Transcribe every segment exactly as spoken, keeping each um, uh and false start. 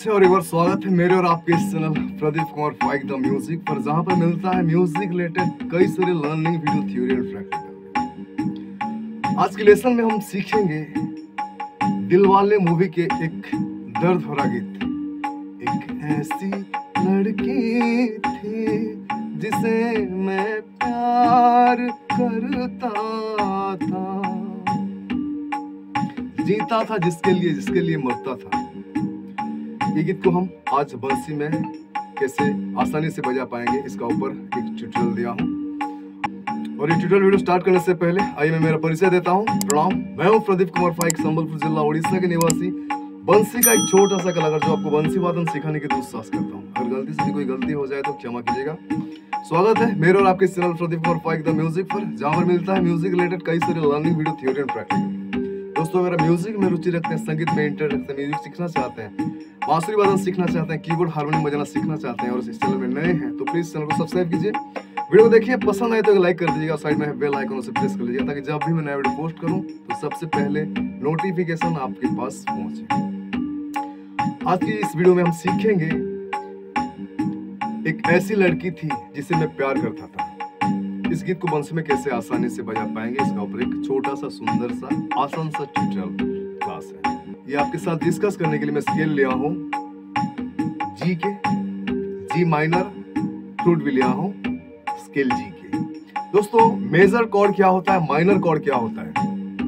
से और एक बार स्वागत है मेरे और आपके इस चैनल प्रदीप कुमार फाइक द म्यूजिक पर, जहां पर मिलता है म्यूजिक रिलेटेड कई सारे learning video theory and practical. आज के लेसन में हम सीखेंगे दिलवाले मूवी के एक दर्द भरा गीत। एक ऐसी लड़की थी जिसे मैं प्यार करता था, जीता था जिसके लिए जिसके लिए मरता था। ये गीत को हम आज बंसी में कैसे आसानी से बजा पाएंगे, इसका ऊपर एक ट्यूटोरियल दिया हूँ। और ये ट्यूटोरियल वीडियो स्टार्ट करने से पहले आइए मैं मेरा परिचय देता हूँ। प्रणाम, मैं हूँ प्रदीप कुमार फाइक, संबलपुर जिला उड़ीसा के निवासी, बंसी का एक छोटा सा कलाकार जो आपको बंसी वादन सिखाने के दुस्साहस करता हूँ। अगर गलती से भी कोई गलती हो जाए तो क्षमा कीजिएगा। स्वागत है मेरे और आपके चैनल प्रदीप कुमार फाइक द म्यूजिक पर, जहाँ पर मिलता है म्यूजिक रिलेटेड कई सारे learning video theory and practical. दोस्तों, अगर आप म्यूजिक में रुचि रखते हैं, संगीत में इंटरेस्ट रखते हैं, म्यूजिक सीखना चाहते हैं, बांसुरी वादन सीखना चाहते हैं, कीबोर्ड हारमोनियम बजाना सीखना चाहते हैं और इस चैनल में नए हैं तो प्लीज चैनल को सब्सक्राइब कीजिए। वीडियो को देखिए, पसंद आए तो लाइक कर दीजिएगा, साइड में बेल आइकन उसे प्रेस कर लीजिएगा ताकि जब भी मैं नया वीडियो पोस्ट करूं तो सबसे पहले नोटिफिकेशन आपके पास पहुंचे। आज की इस वीडियो में हम सीखेंगे एक ऐसी लड़की थी जिसे मैं प्यार करता था। इस गीत को बंसी में कैसे आसानी से बजा पाएंगे, इसका ऊपर एक छोटा सा सुंदर सा आसान सा ट्यूटोरियल क्लास है। ये आपके साथ डिस्कस करने के लिए मैं स्केल लिया हूँ जी के, जी माइनर, फ्लूट भी लिया हूँ स्केल जी के। दोस्तों, मेजर कॉर्ड क्या होता है, माइनर कॉर्ड क्या होता है,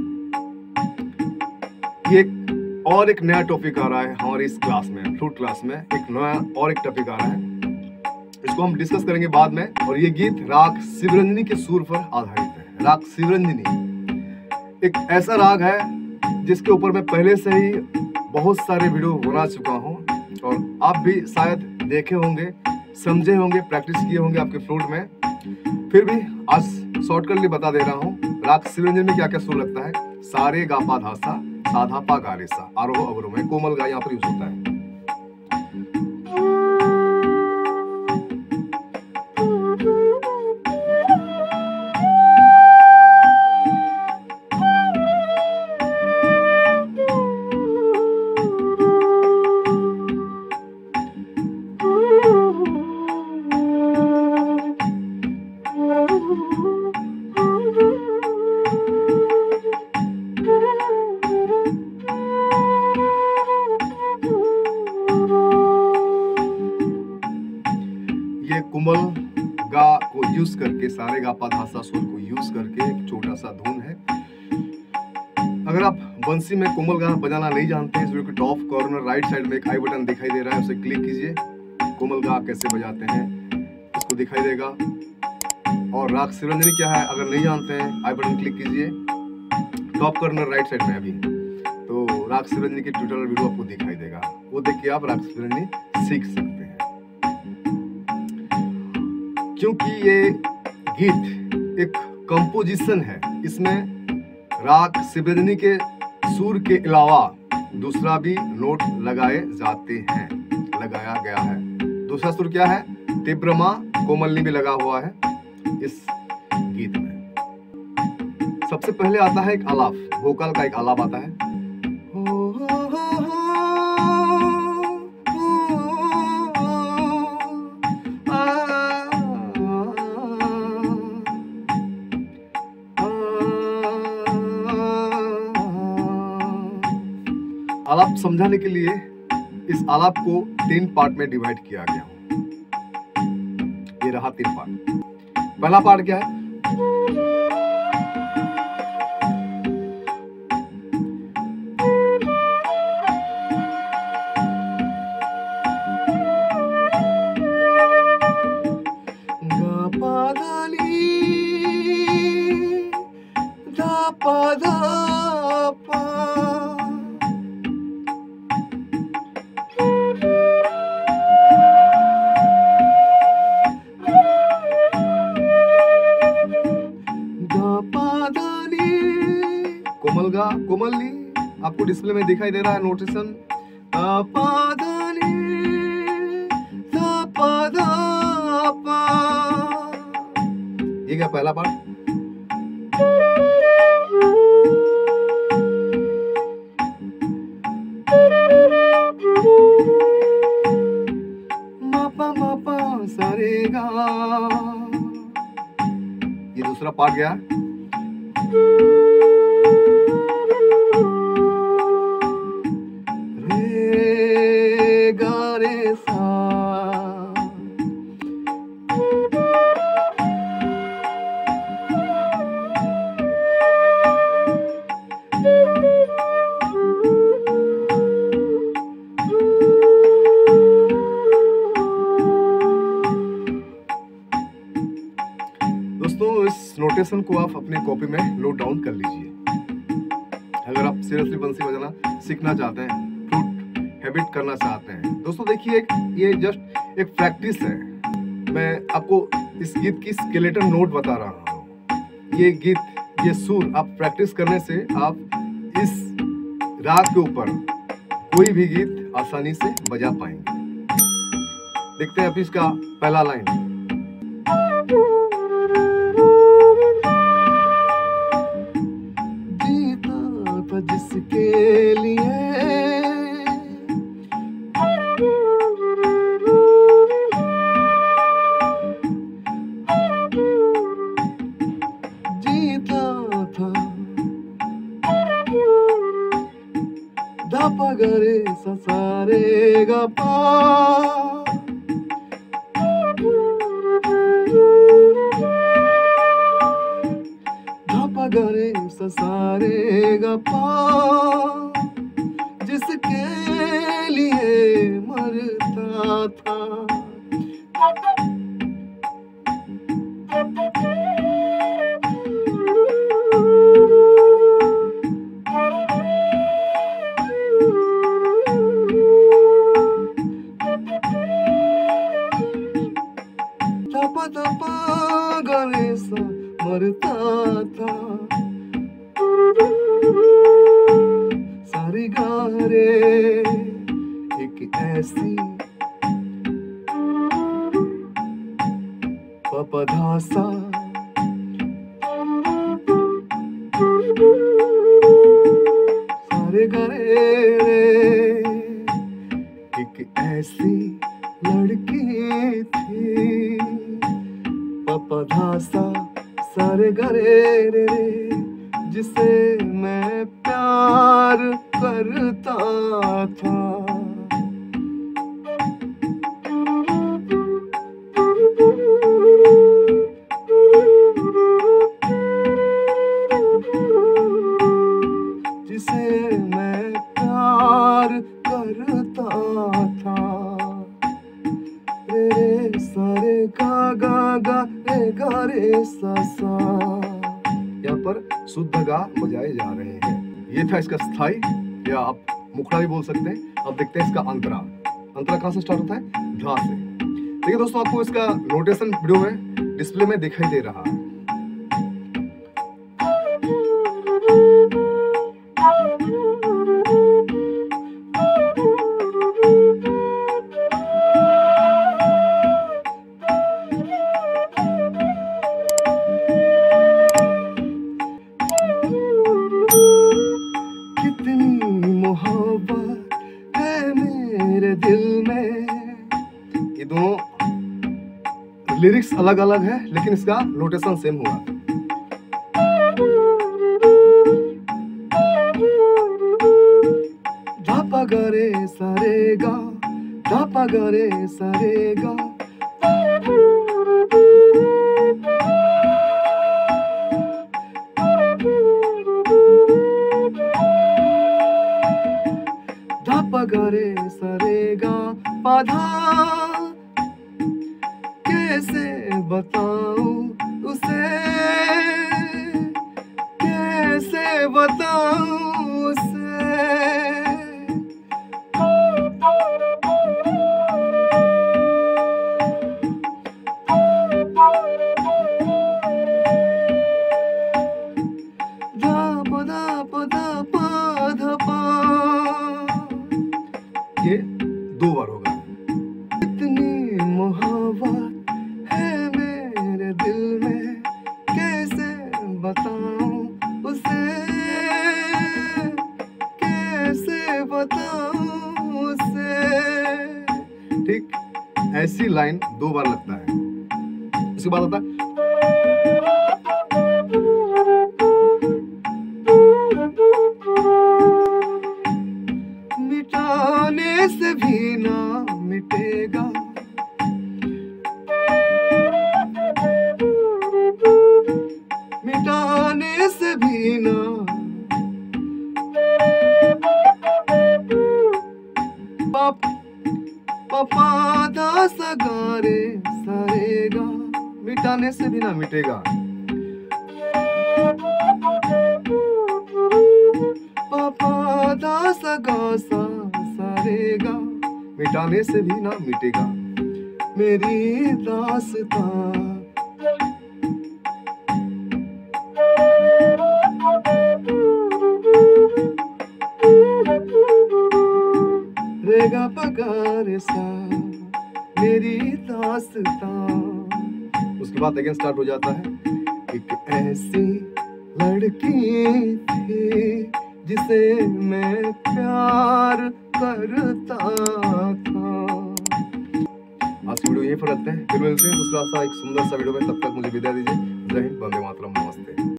ये एक और एक नया टॉपिक आ रहा है हमारे इस क्लास में, फ्लूट क्लास में एक नया और एक टॉपिक आ रहा है, इसको हम डिस्कस करेंगे बाद में। और ये गीत राग शिवरंजनी के सुर पर आधारित है। राग शिवरंजनी एक ऐसा राग है जिसके ऊपर मैं पहले से ही बहुत सारे वीडियो बना चुका हूँ और आप भी शायद देखे होंगे, समझे होंगे, प्रैक्टिस किए होंगे आपके फ्लूट में। फिर भी आज शॉर्टकट लिए बता दे रहा हूँ राग शिवरंजनी में क्या क्या सुर लगता है। सारे गा पा धा सा, सा धा पा गा रे सा, आरोह अवरोह में कोमल गा यहाँ पर यूज होता है। ये कुमल गा को यूज करके, सारे गा पा धा सा सुर को यूज करके एक छोटा सा धुन है। अगर आप बंसी में कोमल गा बजाना नहीं जानते हैं, इस वीडियो के टॉप कॉर्नर राइट साइड में एक आई बटन दिखाई दे रहा है, उसे क्लिक कीजिए। कोमल गा कैसे बजाते हैं इसको दिखाई देगा। और राग शिवरंजनी क्या है अगर नहीं जानते हैं, आई बटन क्लिक कीजिए टॉप कॉर्नर राइट साइड में। अभी तो राग शिवरंजनी की ट्यूटोरियल वीडियो आपको दिखाई देगा, वो देख के आप राग शिवरंजनी सीख सकते हैं। क्योंकि ये गीत एक कंपोजिशन है, इसमें राग शिवरंजनी के सुर के अलावा दूसरा भी नोट लगाए जाते हैं, लगाया गया है। दूसरा सुर क्या है, तीव्रमा, कोमलनी भी लगा हुआ है इस गीत में। सबसे पहले आता है एक आलाप, वोकल का एक आलाप आता है। आलाप समझाने के लिए इस आलाप को तीन पार्ट में डिवाइड किया गया। ये रहा तीन पार्ट। पहला पार्ट क्या है, गा पा धा नी धा पा धा पा, कोमल गा, कोमलनी आपको डिस्प्ले में दिखाई दे रहा है नोटेशन। ये क्या पहला पार्ट। पार्ट गया। रे गा रे सा, दोस्तों इस नोटेशन को आप अपने कॉपी में नोट डाउन कर लीजिए अगर आप सीरियसली बंसी बजाना सीखना चाहते हैं, फ्लूट हैबिट करना चाहते हैं। दोस्तों देखिए, ये जस्ट एक प्रैक्टिस है। मैं आपको इस गीत की स्केलेटन नोट बता रहा हूँ। ये गीत, ये सुर आप प्रैक्टिस करने से आप इस राग के ऊपर कोई भी गीत आसानी से बजा पाएंगे। देखते हैं अभी इसका पहला लाइन। जिसके लिए जीता था, धापा गरे ससारे गा पा, धापा गरे ससारे गा पा, जिसके लिए मरता था। धपा धपा गरे सा मरता था, सारी गारे एक ऐसी पपधासा, सारे गारे एक ऐसी लड़की थी, पपधासा सारे गरे रे रे, जिसे मैं प्यार करता था। जिसे मैं प्यार करता था। रे रे सारे गा गा गा रे गा रे सा सा। यहाँ पर शुद्ध गा बजाए जा रहे हैं। ये था इसका स्थाई, या आप मुखड़ा भी बोल सकते हैं। अब देखते हैं इसका अंतरा। अंतरा कहाँ से स्टार्ट होता है? धा से। देखिए दोस्तों, आपको इसका नोटेशन वीडियो में डिस्प्ले में दिखाई दे रहा है। मोहब्बत है मेरे दिल में। ये दोनों लिरिक्स अलग अलग है, लेकिन इसका नोटेशन सेम हुआ। धापा गरे सारे गा, धापा गरे सारे गा, धापा गरे सारे गा पाधा। कैसे बताऊं उसे, कैसे बताऊं उसे, धा धा धा पा धा पा। ये दो बार होगा। इतनी मोहब्बत है मेरे दिल में, कैसे बताऊं उसे, कैसे बताऊं उसे। ठीक, ऐसी लाइन दो बार लगता है। इसके बाद होता है मिटाने से भी ना पाप पापा दा सा गा रे सा रे गा, मिटाने से भी ना मिटेगा। पापा दा सा गा सा सा रे गा, मिटाने से भी ना मिटेगा मेरी दास्तां। रेगा पगा रे सा मेरी दास्तां। उसके बाद अगेन स्टार्ट हो जाता है। एक ऐसी लड़की थी जिसे मैं प्यार करता था। आज की वीडियो यहीं पर रखते हैं, फिर मिलते हैं दूसरा सा एक सुंदर सा वीडियो में। तब तक मुझे विदा दीजिए। जय हिंद, वंदे मातरम, नमस्ते।